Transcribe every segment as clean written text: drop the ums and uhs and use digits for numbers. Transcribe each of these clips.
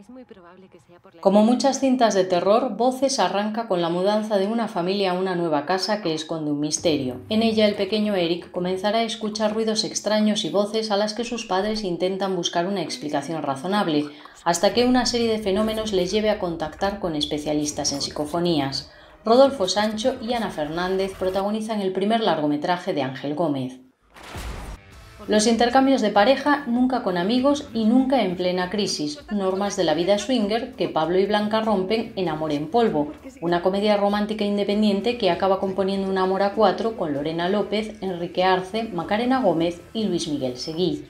Como muchas cintas de terror, Voces arranca con la mudanza de una familia a una nueva casa que esconde un misterio. En ella, el pequeño Eric comenzará a escuchar ruidos extraños y voces a las que sus padres intentan buscar una explicación razonable, hasta que una serie de fenómenos les lleve a contactar con especialistas en psicofonías. Rodolfo Sancho y Ana Fernández protagonizan el primer largometraje de Ángel Gómez. Los intercambios de pareja nunca con amigos y nunca en plena crisis, normas de la vida swinger que Pablo y Blanca rompen en Amor en polvo, una comedia romántica independiente que acaba componiendo un amor a cuatro con Lorena López, Enrique Arce, Macarena Gómez y Luis Miguel Seguí.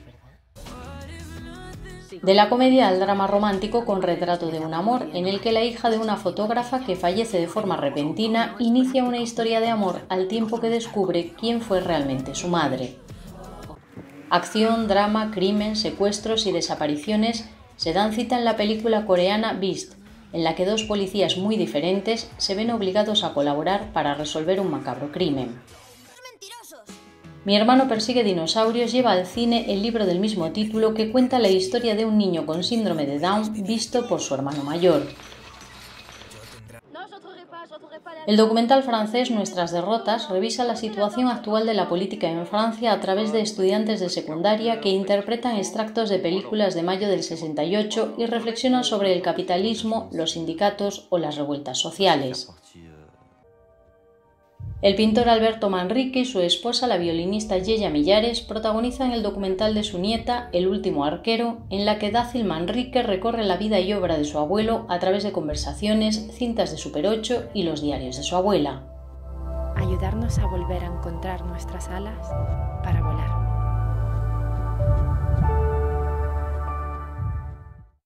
De la comedia al drama romántico con Retrato de un amor, en el que la hija de una fotógrafa que fallece de forma repentina inicia una historia de amor al tiempo que descubre quién fue realmente su madre. Acción, drama, crimen, secuestros y desapariciones se dan cita en la película coreana Beast, en la que dos policías muy diferentes se ven obligados a colaborar para resolver un macabro crimen. Mi hermano persigue dinosaurios lleva al cine el libro del mismo título que cuenta la historia de un niño con síndrome de Down visto por su hermano mayor. El documental francés Nuestras derrotas revisa la situación actual de la política en Francia a través de estudiantes de secundaria que interpretan extractos de películas de mayo del 68 y reflexionan sobre el capitalismo, los sindicatos o las revueltas sociales. El pintor Alberto Manrique y su esposa, la violinista Yeya Millares, protagonizan el documental de su nieta, El último arquero, en la que Dácil Manrique recorre la vida y obra de su abuelo a través de conversaciones, cintas de Super 8 y los diarios de su abuela. Ayudarnos a volver a encontrar nuestras alas para volar.